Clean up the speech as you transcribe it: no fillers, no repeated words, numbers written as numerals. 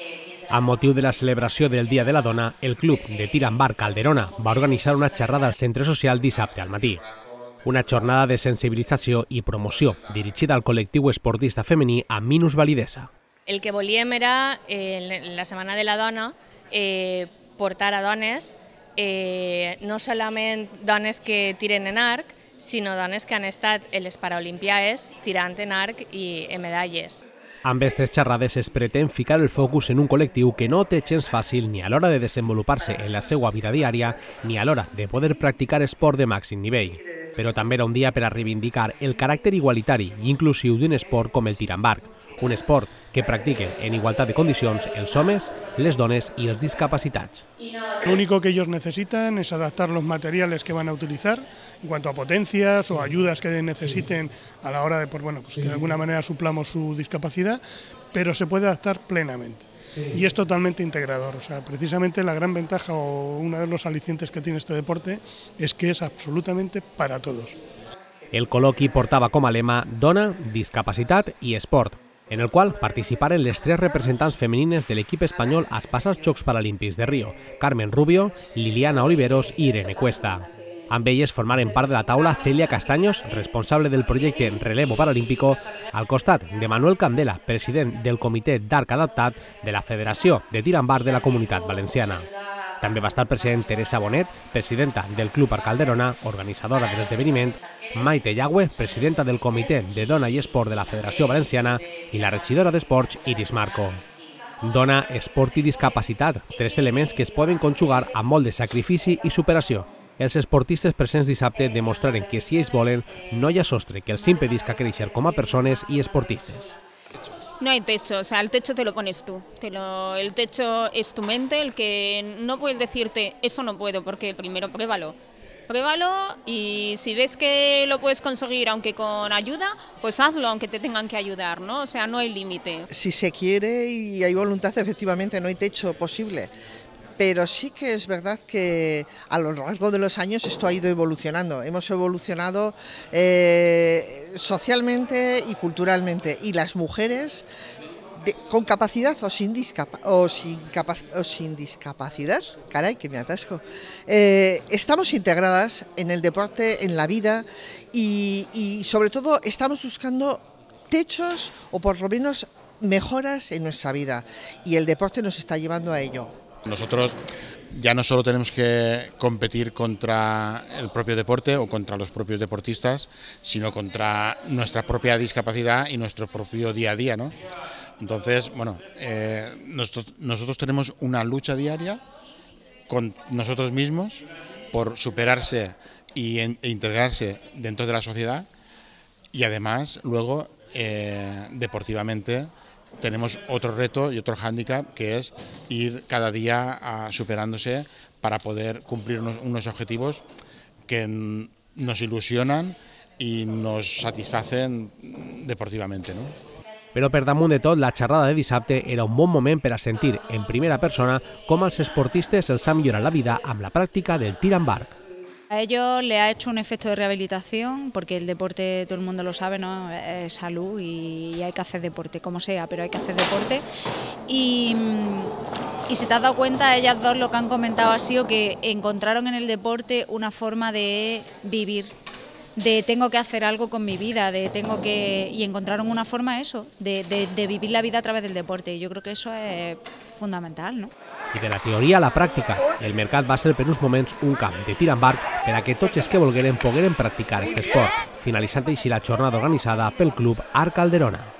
Amb motiu de la celebració del Dia de la Dona, el Club de Tir amb Arc Calderona va organitzar una xerrada al centre social dissabte al matí. Una jornada de sensibilització i promoció dirigida al col·lectiu esportista femení amb minusvalidesa. El que volíem era, en la Setmana de la Dona, portar a dones, no solament dones que tiren en arc, sinó dones que han estat en les Paralimpiades tirant en arc i en medalles. Amb aquestes xerrades es pretén ficar el focus en un col·lectiu que no té gens fàcil ni a l'hora de desenvolupar-se en la seva vida diària ni a l'hora de poder practicar esport de màxim nivell. Però també era un dia per a reivindicar el caràcter igualitari i inclusiu d'un esport com el tir amb arc, un esport que practiquen en igualtat de condicions els homes, les dones y els discapacitats. Lo único que ellos necesitan es adaptar los materiales que van a utilizar en cuanto a potencias o ayudas que necesiten a la hora de que de alguna manera suplamos su discapacidad, pero se puede adaptar plenamente. Y es totalmente integrador. O sea, precisamente la gran ventaja o uno de los alicientes que tiene este deporte es que es absolutamente para todos. El col·loqui portava com a lema Dona, Discapacitat i Esport, en el qual participaren les 3 representants femenines de l'equip espanyol als passats Jocs Paralímpics de Rio, Carmen Rubio, Liliana Oliveros i Irene Cuesta. Amb elles formaren part de la taula Celia Castaños, responsable del projecte Relevo Paralímpico, al costat de Manuel Candela, president del Comitè d'Arc Adaptat de la Federació de Tir amb Arc de la Comunitat Valenciana. També va estar present Teresa Bonet, presidenta del Club Arc Calderona, organitzadora de l'esdeveniment, Maite Yagüe, presidenta del Comitè de Dona i Esport de la Federació Valenciana, i la regidora d'Esports, Iris Marco. Dona, esport i discapacitat, 3 elements que es poden conjugar amb molt de sacrifici i superació. Els esportistes presents dissabte demostraren que si ells volen, no hi ha sostre que els impedisca créixer com a persones i esportistes. No hay techo, o sea, el techo te lo pones tú. El techo es tu mente, el que no puedes decirte eso no puedo, porque primero pruébalo. Pruébalo y si ves que lo puedes conseguir aunque con ayuda, pues hazlo aunque te tengan que ayudar, ¿no? O sea, no hay límite. Si se quiere y hay voluntad, efectivamente no hay techo posible. Pero sí que es verdad que a lo largo de los años esto ha ido evolucionando. Hemos evolucionado socialmente y culturalmente. Y las mujeres con capacidad o sin discapacidad, caray, que me atasco, estamos integradas en el deporte, en la vida y sobre todo estamos buscando techos o por lo menos mejoras en nuestra vida. Y el deporte nos está llevando a ello. Nosotros ya no solo tenemos que competir contra el propio deporte o contra los propios deportistas, sino contra nuestra propia discapacidad y nuestro propio día a día, ¿no? Entonces, bueno, nosotros tenemos una lucha diaria con nosotros mismos por superarse e integrarse dentro de la sociedad y además luego deportivamente tenemos otro reto y otro hándicap que es ir cada día superándose para poder cumplir unos objetivos que nos ilusionan y nos satisfacen deportivamente, ¿no? Però per damunt de tot, la xerrada de dissabte era un bon moment per a sentir en primera persona com als esportistes els ha millorat la vida amb la pràctica del tir amb arc. A ellos le ha hecho un efecto de rehabilitación, porque el deporte, todo el mundo lo sabe, ¿no? Es salud y hay que hacer deporte, como sea, pero hay que hacer deporte. Y si te has dado cuenta, ellas dos lo que han comentado ha sido que encontraron en el deporte una forma de vivir, de tengo que hacer algo con mi vida, y encontraron una forma de vivir la vida a través del deporte. Y yo creo que eso es fundamental, ¿no? I de la teoria a la pràctica, el mercat va ser per uns moments un camp de tir amb arc per a que tots els que volgueren pogueren practicar aquest esport, finalitzant així la jornada organitzada pel Club Arc Calderona.